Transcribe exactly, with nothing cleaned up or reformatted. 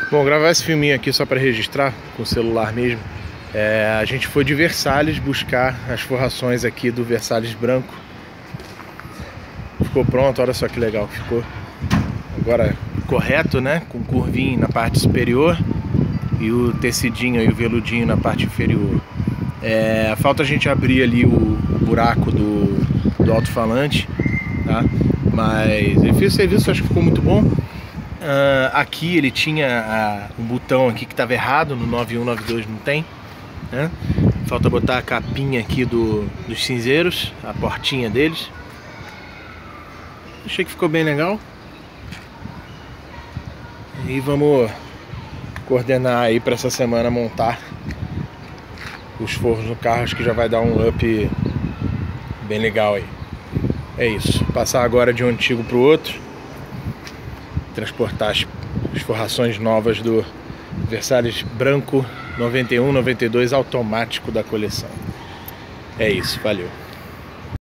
Bom, gravar esse filminho aqui só para registrar com o celular mesmo. É, a gente foi de Versalhes buscar as forrações aqui do Versalhes branco. Ficou pronto, olha só que legal que ficou. Agora correto, né? Com curvinho na parte superior e o tecidinho e o veludinho na parte inferior. É, falta a gente abrir ali o, o buraco do, do alto-falante, tá? Mas eu fiz o serviço, acho que ficou muito bom. Uh, aqui ele tinha uh, um botão aqui que estava errado, no nove um nove dois não tem, né? Falta botar a capinha aqui do, dos cinzeiros, a portinha deles. Achei que ficou bem legal. E vamos coordenar aí para essa semana montar os forros no carro. Acho que já vai dar um up bem legal aí. É isso, passar agora de um antigo para o outro, transportar as, as forrações novas do Versalhes branco noventa e um noventa e dois automático da coleção. É isso, valeu.